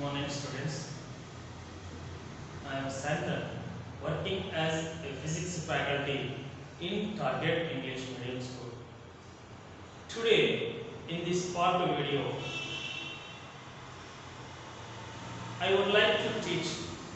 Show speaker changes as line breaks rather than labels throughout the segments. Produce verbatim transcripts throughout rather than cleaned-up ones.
morning, students. I am Sandra, working as a physics faculty in Target English Medium School. Today, in this part two video, I would like to teach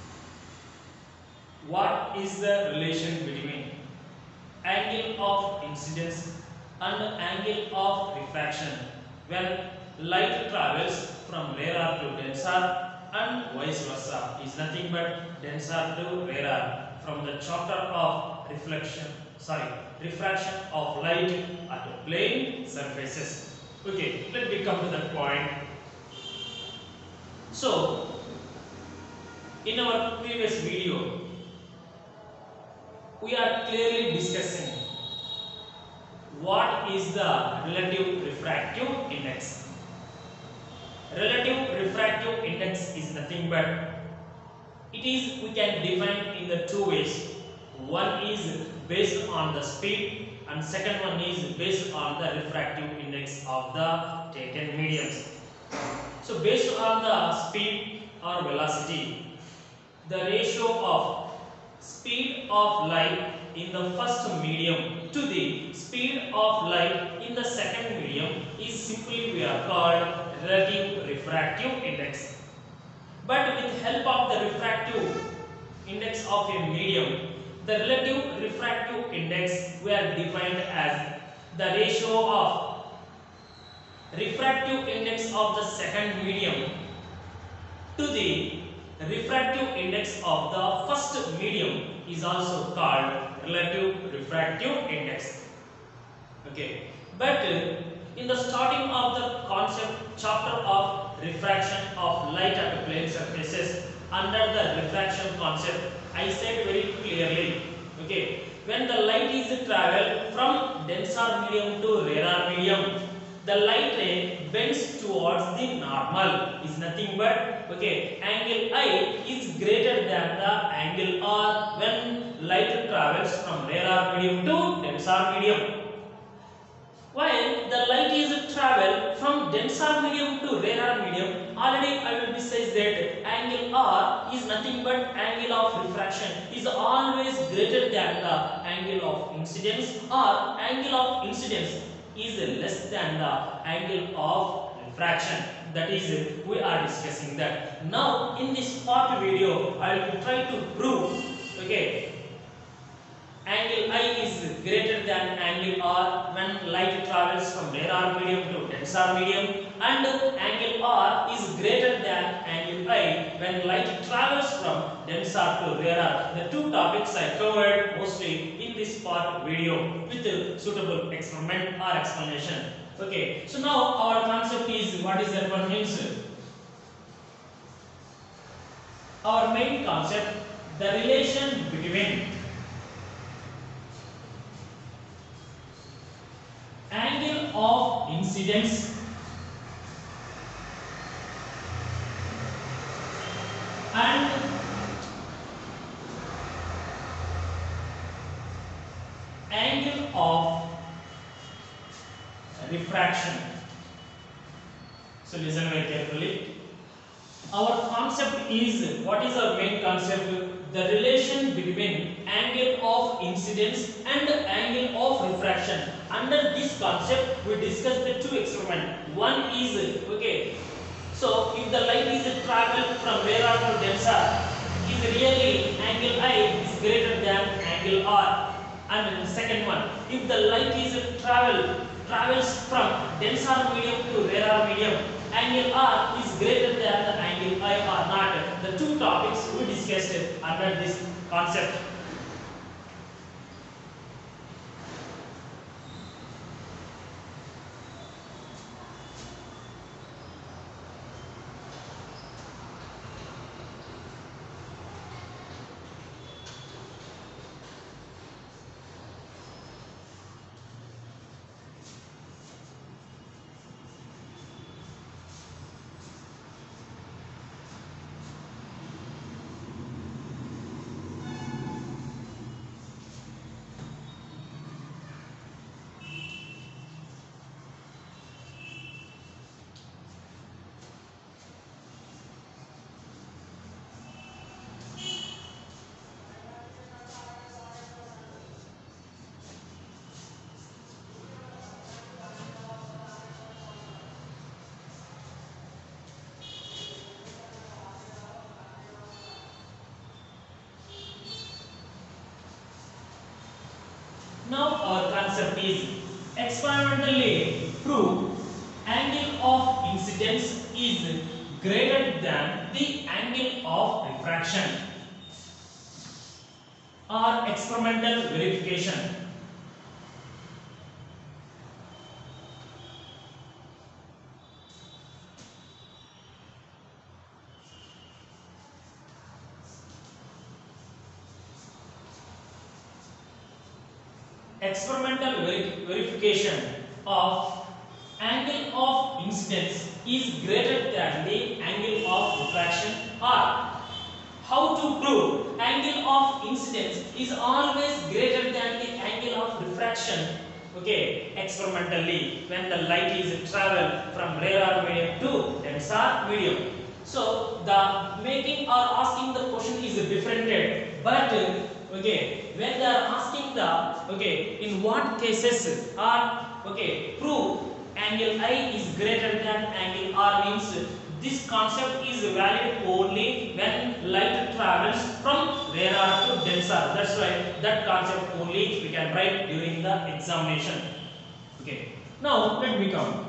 what is the relation between angle of incidence and angle of refraction when light travels from rarer to denser and vice versa is nothing but denser to rarer from the chapter of reflection sorry refraction of light at plane surfaces. Okay, let me come to that point. So in our previous video we are clearly discussing what is the relative refractive index. Relative refractive index is nothing but it is we can define in the two ways. One is based on the speed and second one is based on the refractive index of the taken mediums. So based on the speed or velocity, the ratio of speed of light in the first medium to the speed of light in the second medium is simply we are called relative refractive index. But with help of the refractive index of a medium, the relative refractive index we are defined as the ratio of refractive index of the second medium to the refractive index of the first medium is also called relative refractive index. Okay, but uh, in the starting of the concept chapter of refraction of light at plane surfaces, under the refraction concept, I said very clearly, okay, when the light is travel from denser medium to rarer medium, the light ray bends towards the normal is nothing but okay angle I is greater than the angle R when light travels from rarer medium to denser medium. While the light is travel from denser medium to rarer medium, already I will besides that angle R is nothing but angle of refraction is always greater than the angle of incidence or angle of incidence is less than the angle of refraction. That is we are discussing that. Now in this part video I will try to prove okay angle I is greater than angle R when light travels from rarer medium to denser medium and angle R is greater than angle I when light travels from denser to rarer. The two topics I covered mostly in this part video with a suitable experiment or explanation. Okay, so now our concept is what is that one means. Our main concept, the relation between angle of incidence and angle of refraction. So listen very carefully. Our concept is, what is our main concept? The relation between angle of incidence and angle of refraction. Under this concept we discussed the two experiments. One is okay, so if the light is travel from rarer to denser, is really angle I is greater than angle R. And the second one, if the light is travel travels from denser medium to rarer medium, angle R is greater than the angle I or not. The two topics we discussed under this concept. concept is experimentally prove angle of incidence is greater than the angle of refraction or experimental verification. Experimental veri verification of angle of incidence is greater than the angle of refraction, or how to prove angle of incidence is always greater than the angle of refraction. Okay, experimentally when the light is travel from rarer medium to denser medium. So the making or asking the question is different, but okay, when they are asking the okay in what cases are okay prove angle I is greater than angle R, means this concept is valid only when light travels from rarer to denser. That's why that concept only we can write during the examination. Okay, now let me come.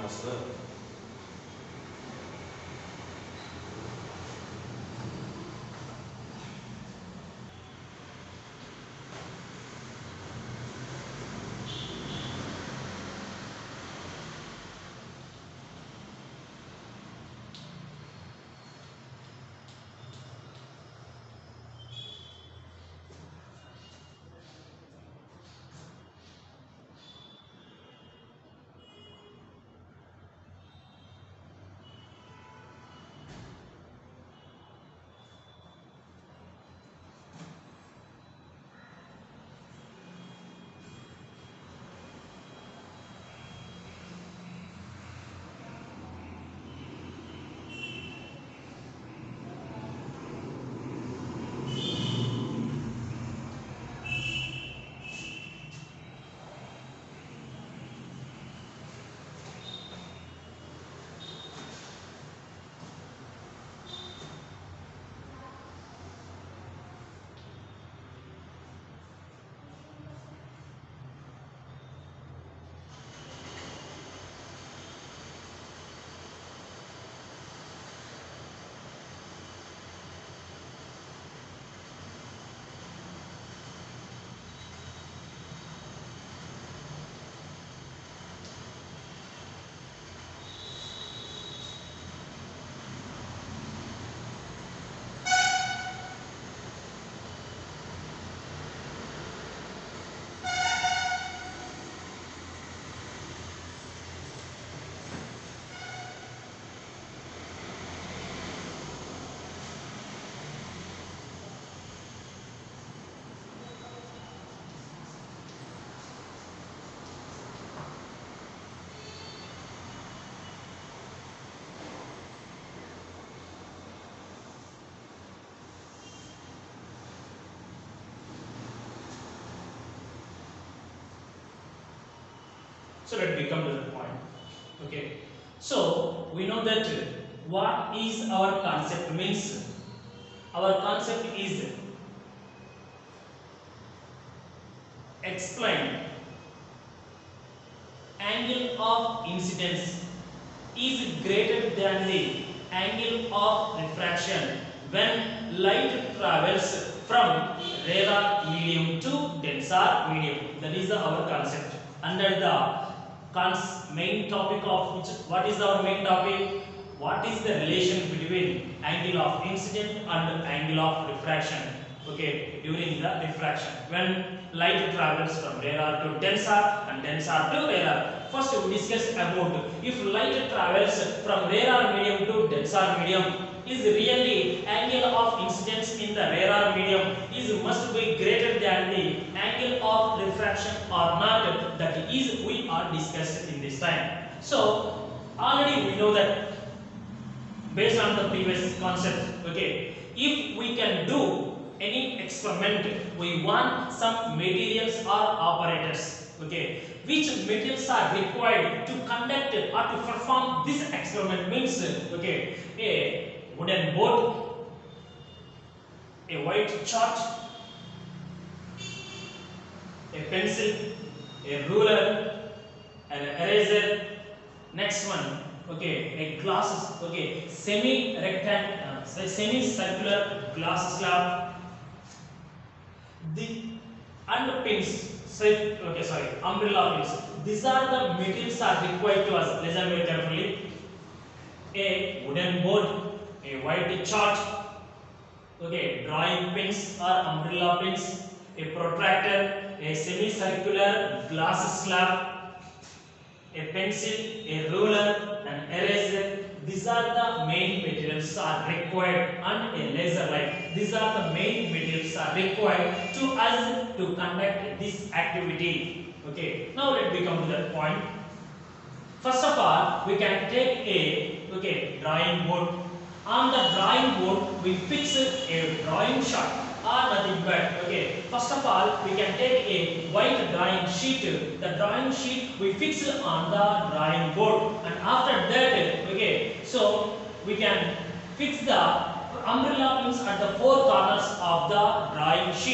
master.
So let me come to the point. Okay. So we know that what is our concept means. Our concept is explain angle of incidence is greater than the angle of refraction when light travels from rarer medium to denser medium. That is our concept. Under the cons main topic of which, what is our main topic? What is the relation between angle of incidence and angle of refraction? Okay, during the refraction, when light travels from rarer to denser and denser to rarer. First, we discuss about if light travels from rarer medium to denser medium, is really angle of incidence in the rarer medium is must be greater than the angle of refraction or not. That is we are discussed in this time. So already we know that based on the previous concept. Okay, if we can do any experiment, we want some materials or operators. Okay, which materials are required to conduct or to perform this experiment means, okay, a wooden board, a white chart, a pencil, a ruler, an eraser. Next one, okay, a glasses, okay, semi rectangular, uh, semi circular glass slab. The and pins, say, okay, sorry, umbrella pins. These are the materials are required to us. Listen very carefully. A wooden board, a white chart, okay, drawing pins or umbrella pins, a protractor, a semicircular glass slab, a pencil, a ruler, an eraser. These are the main materials are required, and a laser light. These are the main materials are required to us to conduct this activity. Okay. Now let me come to that point. First of all, we can take a okay drawing board. On the drawing board, we fix a drawing shot or nothing but. Okay. First of all, we can take a white drawing sheet. The drawing sheet we fix on the drawing board, and after that, okay, so we can fix the umbrella pins at the four corners of the drawing sheet.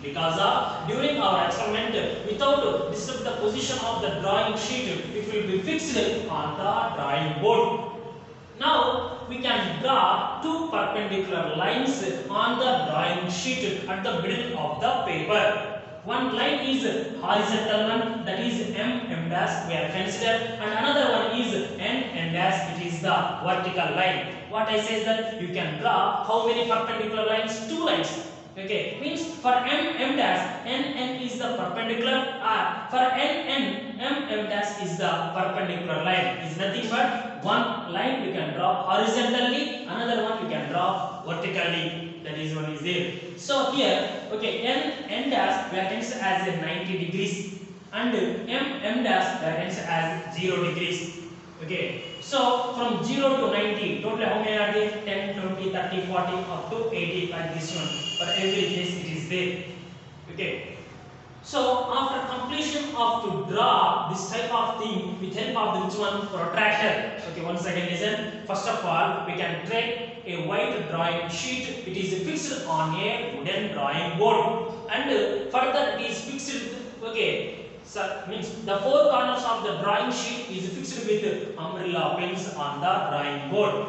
Because of during our experiment, without disturb the position of the drawing sheet, it will be fixed on the drawing board. Now we can draw two perpendicular lines on the drawing sheet at the middle of the paper. One line is horizontal one, that is M, M dash we have considered, and another one is N, N dash, it is the vertical line. What I say is that you can draw how many perpendicular lines? Two lines. Okay, means for M, M dash, N, N is the perpendicular, or for N, N, M, M dash is the perpendicular line. Is nothing but one line you can draw horizontally, another one you can draw vertically. That is one is there. So here, okay, N, N dash we are considered as a ninety degrees, and M, M dash we are considered as zero degrees. Okay, so from zero to ninety, totally how many are there? ten, twenty, thirty, forty, up to eighty, like this one. For every case it is there. Okay, so after completion of to draw this type of thing with help of the which one? Protractor. Okay, once again listen. First of all, we can take a white drawing sheet. It is fixed on a wooden drawing board, and further it is fixed. Okay. So means the four corners of the drawing sheet is fixed with umbrella pins on the drawing board.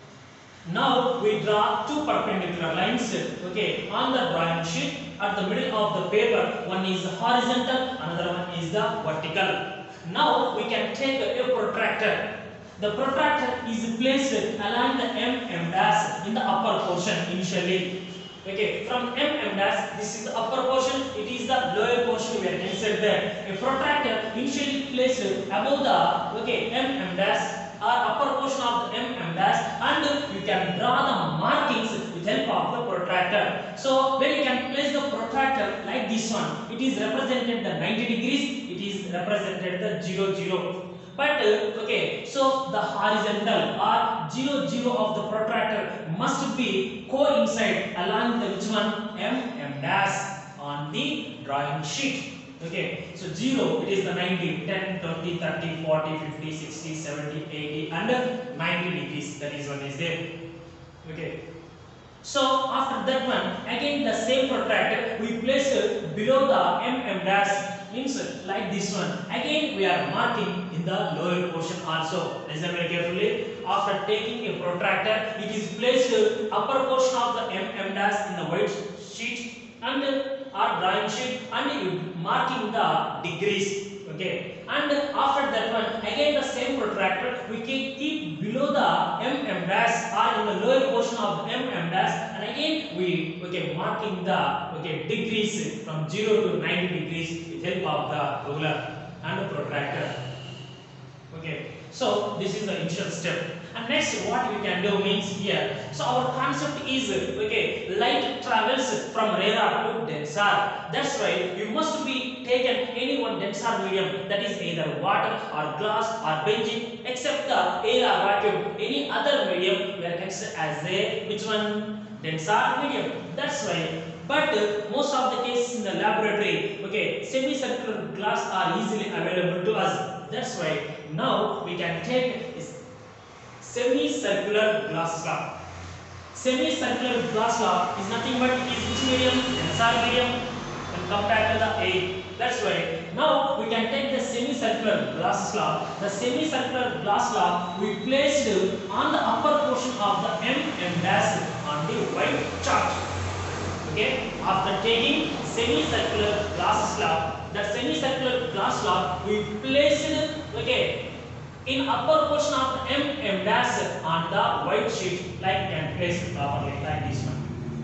Now we draw two perpendicular lines, okay, on the drawing sheet at the middle of the paper. One is horizontal, another one is the vertical. Now we can take a protractor. The protractor is placed along the M, M dash in the upper portion initially. Okay, from M, M dash, this is the upper portion, it is the lower portion we are considered there. A protractor initially placed above the, okay, M, M dash or upper portion of the M, M dash, and you can draw the markings with help of the protractor. So when you can place the protractor like this one, it is represented the ninety degrees, it is represented the zero, zero. But uh, okay, so the horizontal or zero, zero of the protractor must be coincide along the which one? M, M dash on the drawing sheet. Okay, so zero, it is the ninety, ten, twenty, thirty, forty, fifty, sixty, seventy, eighty, and ninety degrees. That is one is there. Okay, so after that one, again the same protractor we place it below the M, M dash, means like this one. Again we are marking in the lower portion also. Listen very carefully. After taking a protractor, it is placed upper portion of the M, M dash in the white sheet and our drawing sheet, and you marking the degrees. Okay, and after that one, again the same protractor we can keep below the M, M dash or in the lower portion of the M, M dash, and again we okay marking the okay degrees from zero to ninety degrees with help of the ruler and the protractor. Okay, so this is the initial step. And next what we can do means here, so our concept is okay, light travels from radar to denser. That's why you must be taken any one denser medium, that is either water or glass or benzene, except the air or vacuum. Any other medium we are considered as a which one? Denser medium. That's why. But uh, most of the cases in the laboratory, okay, semicircular glass are easily available to us. That's why now we can take semicircular glass slab. Semicircular glass slab is nothing but it is which medium? Denser medium when compared to the air. That's why now we can take the semicircular glass slab. The semicircular glass slab we placed on the upper portion of the M, M dash on the white chart. Okay, after taking semicircular glass slab, that semicircular glass slab we placed okay in upper portion of the M, M dash on the white sheet, like can place it properly like this one.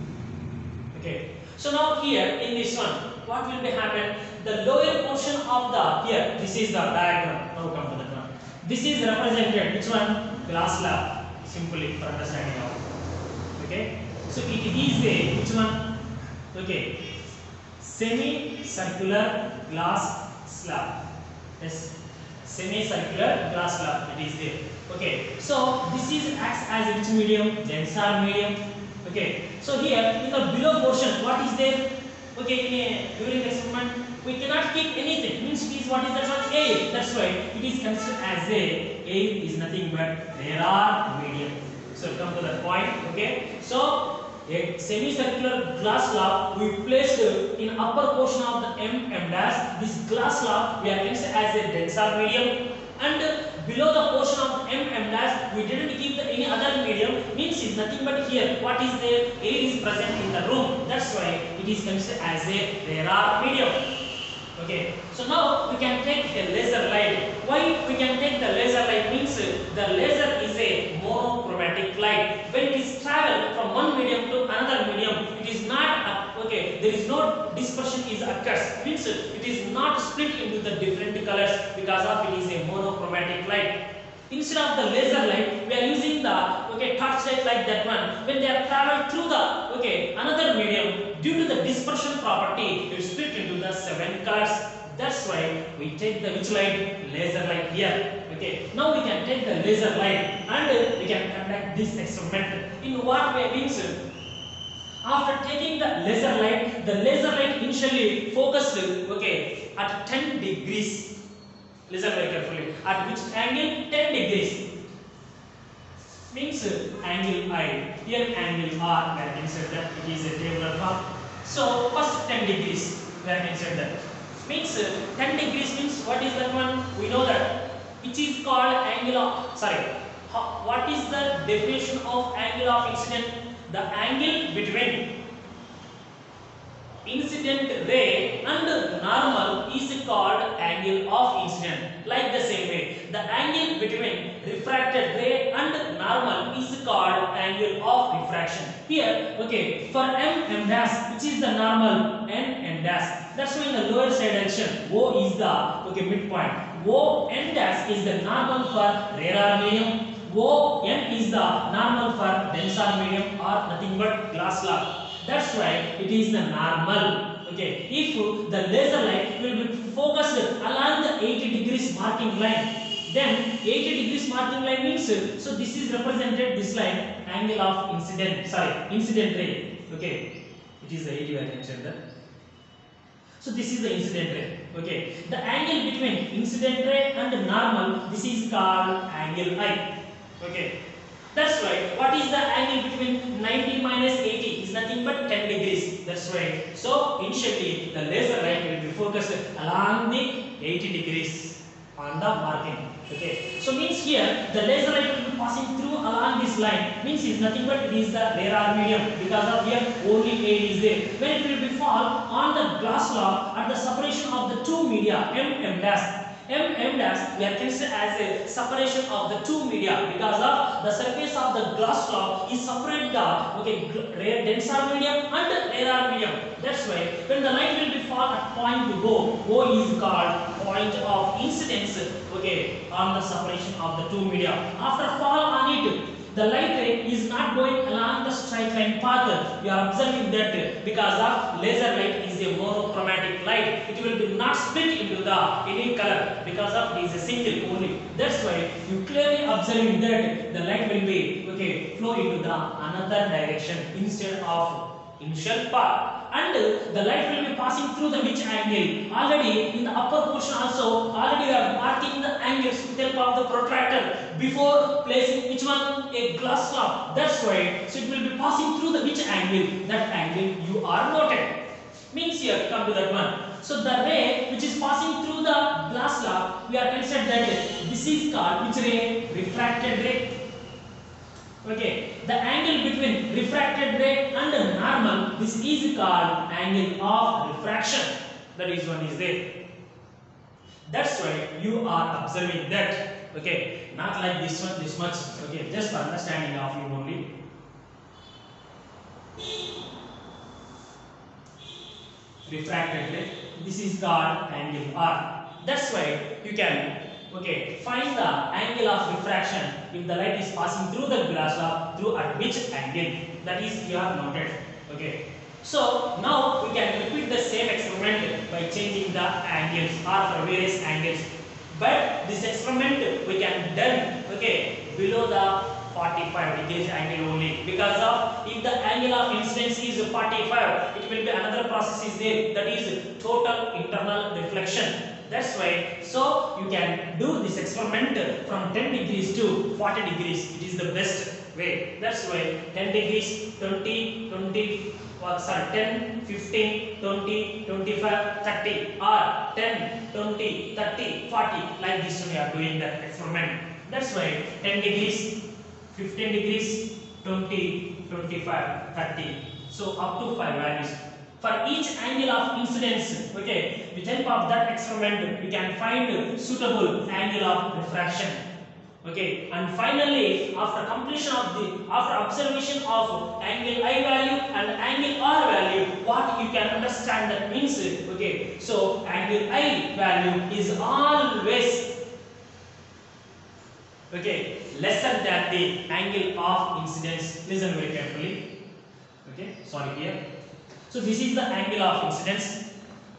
Okay, so now here in this one, what will be happen? The lower portion of the here, this is the diagram. Now come to that one. This is represented which one? Glass slab. Simply for understanding of. Okay, so it is a which one? Okay, semi-circular glass slab. Yes. Semicircular glass slab, it is there. Okay, so this is acts as which medium? Denser medium. Okay, so here in the below portion, what is there? Okay, in a, during the experiment, we cannot keep anything. Means it is what is that one? Air. That's why it is considered as a air is nothing but there are medium. So come to that point. Okay, so a semicircular glass slab we placed in upper portion of the M M dash. This glass slab we are considered as a denser medium, and below the portion of the M M dash we didn't keep the any other medium, means is nothing but here what is there, air is present in the room. That's why it is considered as a rarer medium. Okay, so now we can take a laser light. Why we can take the laser light means the laser is a monochromatic light. When it is travel from one medium to another medium, it is not a, okay. There is no dispersion is occurs. Means it is not split into the different colors because of it is a monochromatic light. Instead of the laser light, we are using the okay torchlight like that one. When they are traveled through the okay another medium, due to the dispersion property, it is split into the seven colors. That's why we take the which light? Laser light here. Okay. Now we can take the laser light and we can conduct this experiment. In what way means? After taking the laser light, the laser light initially focused okay at ten degrees. Listen very carefully. At which angle? ten degrees. Means uh, angle I. Here angle R. We can say that it is a tabular form. So first ten degrees. We can say that. Means uh, ten degrees means what is that one? We know that. It is called angle of. Sorry. How, what is the definition of angle of incident? The angle between incident ray and normal is called angle of incident. Like the same way, the angle between refracted ray and normal is called angle of refraction. Here, okay, for M M dash, which is the normal, N N dash. That's why in the lower side direction, O is the okay midpoint. O N dash is the normal for rarer medium. O N is the normal for denser medium or nothing but glass slab. That's why it is the normal. Okay, if the laser light will be focused along the eighty degrees marking line, then eighty degrees marking line means so this is represented this line angle of incident. Sorry, incident ray. Okay, it is the eighty I mentioned that. So this is the incident ray. Okay, the angle between incident ray and normal, this is called angle I. Okay. That's right. What is the angle between ninety minus eighty? Is nothing but ten degrees. That's right. So initially the laser light will be focused along the eighty degrees on the marking. Okay. So means here the laser light will be passing through along this line. Means is nothing but it is the rarer medium because of here only air is there. When it will be fall on the glass slab at the separation of the two media M M dash. M M dash we are considered as a separation of the two media because of the surface of the glass slab is separate the okay rare denser medium and rarer medium. That's why when the light will be fall at point O, O is called point of incidence okay on the separation of the two media. After fall on it, the light ray is not going along the straight line path. You are observing that because of laser light is a monochromatic light. It will be not split into the any color because of it is a single only. That's why you clearly observing that the light will be okay flow into the another direction instead of initial path. And the light will be passing through the which angle? Already in the upper portion also already we are marking the angles with the help of the protractor before placing which one? A glass slab. That's why so it will be passing through the which angle? That angle you are noted. Means here come to that one. So the ray which is passing through the glass slab, we are considered that this is called which ray? Refracted ray. Okay, the angle between refracted ray and normal, this is called angle of refraction. That is one is there. That's why you are observing that. Okay, not like this one, this much. Okay, just for understanding of you only. Refracted ray, this is called angle R. That's why you can okay find the angle of refraction if the light is passing through the glass slab through at which angle. That is you have noted. Okay. So now we can repeat the same experiment by changing the angles or for various angles. But this experiment we can done okay below the forty-five degrees angle only because of if the angle of incidence is forty-five, it will be another process is there, that is total internal reflection. That's why so you can do this experiment from ten degrees to forty degrees. It is the best. way. That's why ten degrees, twenty, twenty, or sorry, ten, fifteen, twenty, twenty-five, thirty, or ten, twenty, thirty, forty. Like this we are doing that experiment. That's why ten degrees, fifteen degrees, twenty, twenty-five, thirty. So up to five values. For each angle of incidence, okay, with help of that experiment, we can find suitable angle of refraction. Okay, and finally, after completion of the, after observation of angle I value and angle R value, what you can understand that means, okay, so angle I value is always, okay, lesser than the angle of incidence. Listen very carefully. Okay, sorry here. So this is the angle of incidence.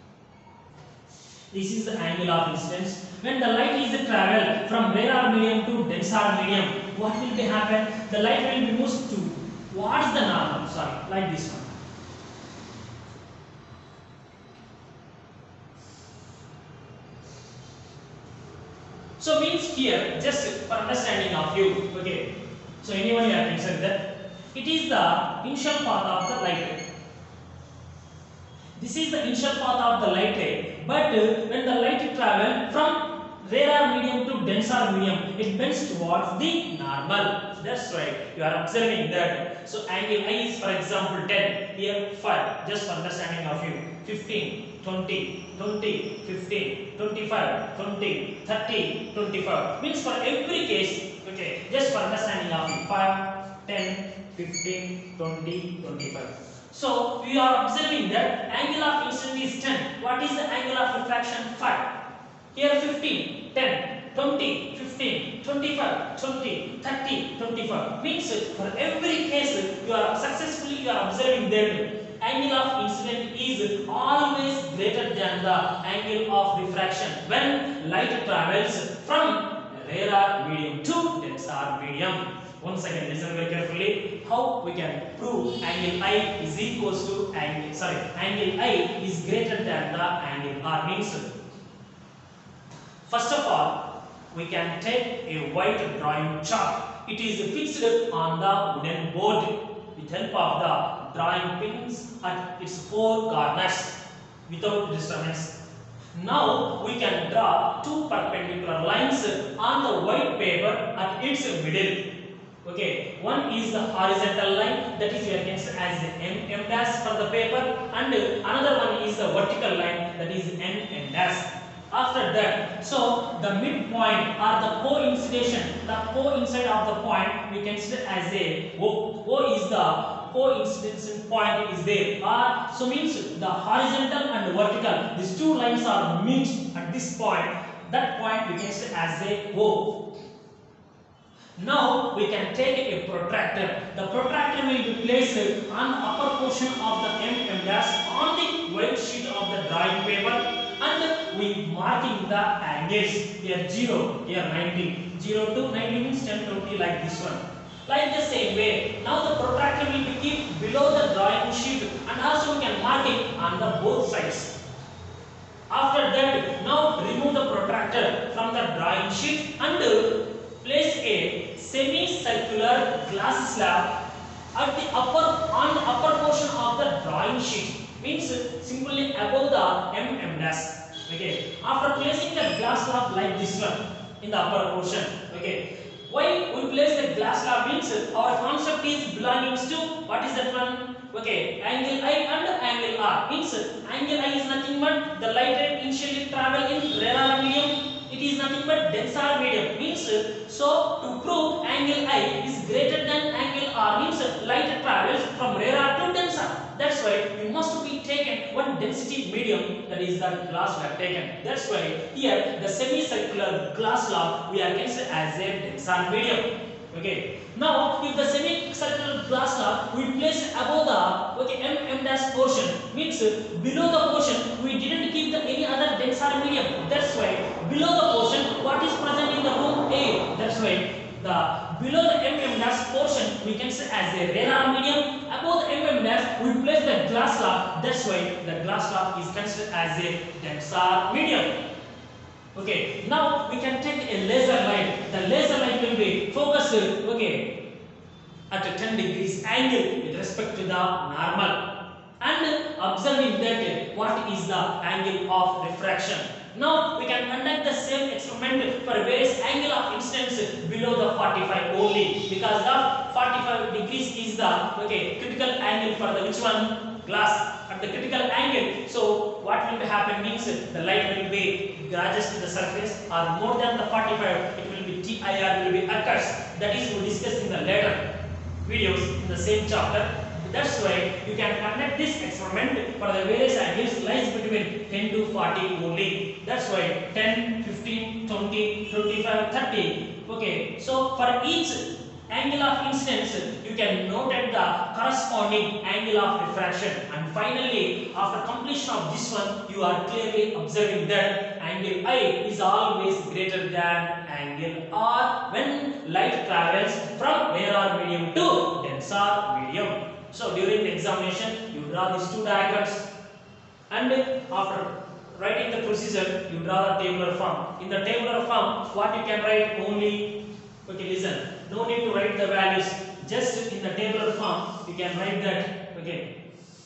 This is the angle of incidence. When the light is travel from rarer medium to denser medium, what will be happen? The light will be moved towards the normal. Sorry, like this one. So means here, just for understanding of you, okay. So anyone you have mentioned that it is the initial path of the light ray. This is the initial path of the light ray, but uh, when the light travel from rarer medium to denser medium, it bends towards the normal. That's right. You are observing that. So angle I is, for example, ten. Here five. Just for understanding of you. fifteen, twenty, twenty, fifteen, twenty-five, twenty, thirty, twenty-five. Means for every case. Okay. Just for understanding of you. five, ten, fifteen, twenty, twenty-five. So we are observing that angle of incidence is ten. What is the angle of refraction? five. Here fifteen, ten, twenty, fifteen, twenty-five, twenty, thirty, twenty-five. Means for every case you are successfully you are observing that angle of incidence is always greater than the angle of refraction when light travels from rarer medium to denser medium. One second, listen very carefully. How we can prove angle I is equals to angle, sorry, angle I is greater than the angle R means. First of all, we can take a white drawing chalk. It is fixed on the wooden board with help of the drawing pins at its four corners without disturbance. Now we can draw two perpendicular lines on the white paper at its middle. Okay, one is the horizontal line, that is we can say as M M dash for the paper, and another one is the vertical line, that is N N dash. After that, so the midpoint or the coincidence, the coincide of the point we consider as a O. O is the coincidence point is there. Or so means the horizontal and vertical, these two lines are meet at this point. That point we consider as a O. Now we can take a protractor. The protractor will be placed on the upper portion of the M M dash on the white sheet of the drawing paper, and we marking the angles. Here zero, here ninety. zero to ninety means ten, twenty like this one. Like the same way, now the protractor will be kept below the drawing sheet, and also we can mark it on the both sides. After that, now remove the protractor from the drawing sheet and place a semi-circular glass slab at the upper on the upper portion of the drawing sheet. Means simply above the M M dash. Okay. After placing the glass slab like this one in the upper portion. Okay. Why we place the glass slab means our concept is belonging to what is that one? Okay. Angle I and angle R. Means angle I is nothing but the light ray initially travel in rarer medium. It is nothing but denser medium. Means so to prove angle I is greater than angle R means light travels from rarer to denser. That's why we must be taken one density medium, that is the glass we have taken. That's why here the semicircular glass slab we are considered as a denser medium. Okay. Now if the semicircular glass slab we place above the okay M M dash portion means below the portion we didn't keep the any other denser medium. That's why below the portion what is present in the room A. That's why the below the M M dash portion we can say as a rarer medium. Above the M M dash we place the glass slab. That's why the glass slab is considered as a denser medium. Okay, now we can take a laser light. The laser light will be focused, okay, at a ten degrees angle with respect to the normal, and observing that what is the angle of refraction. Now we can conduct the same experiment for various angle of incidence below the forty-five only, because the forty-five degrees is the okay critical angle for the which one glass at the critical angle. So what will happen means the light will be grazes to the surface or more than the forty-five, it will be T I R will be occurs. That is we discuss in the later videos in the same chapter. That's why you can conduct this experiment for the various angles lies between ten to forty only. That's why ten, fifteen, twenty, twenty-five, thirty. Okay, so for each angle of incidence you can note at the corresponding angle of refraction, and finally after completion of this one you are clearly observing that angle I is always greater than angle R when light travels from rarer medium to denser medium. So during the examination you draw these two diagrams, and after writing the procedure you draw the tabular form. In the tabular form what you can write only, okay listen, no need to write the values, just in the tabular form you can write that okay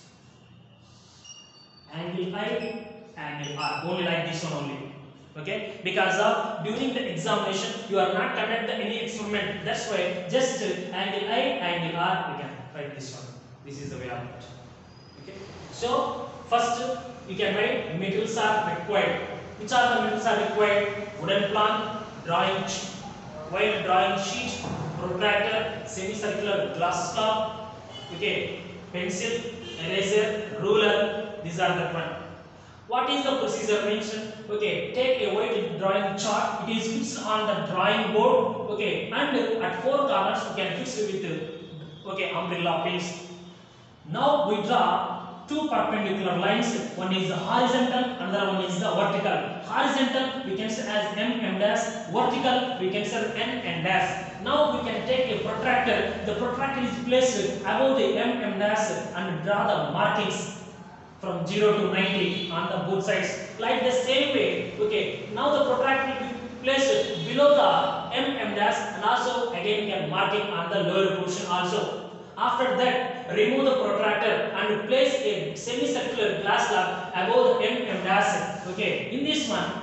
angle I, angle R, only like this one only. Okay, because of during the examination you are not conducting any experiment, that's why just angle I, angle R, we can write this one. This is the way of it. Okay, so first you can write materials are required. Which are the materials are required? Wooden plank, drawing white drawing sheet, protractor, semicircular glass slab, okay, pencil, eraser, ruler. These are the one. What is the procedure mentioned? Okay, take a white drawing chart. It is fixed on the drawing board. Okay, and at four corners you can fix it with okay umbrella pins. Now we draw two perpendicular lines. One is the horizontal, another one is the vertical. Horizontal we can say as M M dash. Vertical we can say N N dash. Now we can take a protractor. The protractor is placed above the M M dash and draw the markings from zero to ninety on the both sides. Like the same way, okay. Now the protractor will be placed below the M M dash, and also again we can mark it on the lower portion also. After that, remove the protractor and place a semicircular glass slab above the M M dash. Okay, in this one,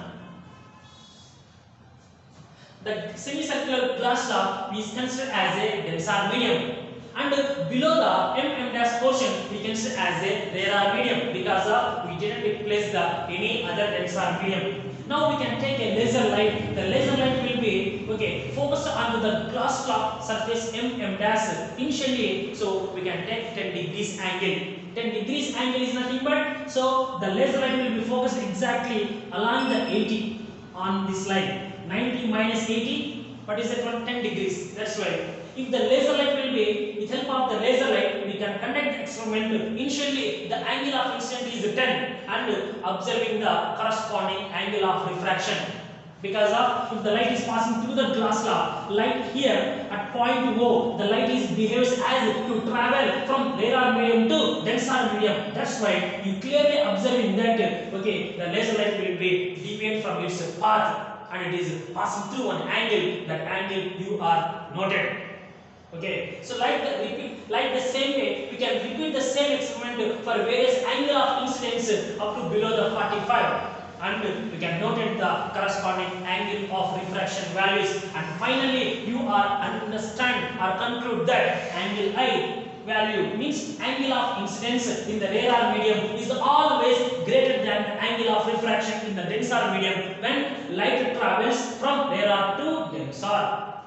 the semicircular glass slab is considered as a denser medium, and below the M M dash portion we can say as a rarer medium, because of we didn't place the any other denser medium. Now we can take a laser light. The laser light will be okay focused onto the glass slab surface M M dash initially. So we can take ten degrees angle. ten degrees angle is nothing but, so the laser light will be focused exactly along the eighty on this line. ninety minus eighty, what is that one? ten degrees. That's why if the laser light will be, with help of the laser light we can conduct the experiment. Initially the angle of incidence is ten, and observing the corresponding angle of refraction, because of if the light is passing through the glass slab, light here at point O, the light is behaves as to travel from rarer medium to denser medium. That's why you clearly observing that okay the laser light will be deviant from its path, and it is passing through an angle. That angle you are noted. Okay, so like the repeat, like the same way, we can repeat the same experiment for various angle of incidence up to below the forty-five, and we can note the corresponding angle of refraction values, and finally you are understand or conclude that angle I value means angle of incidence in the rarer medium is always greater than the angle of refraction in the denser medium when light travels from rarer to denser.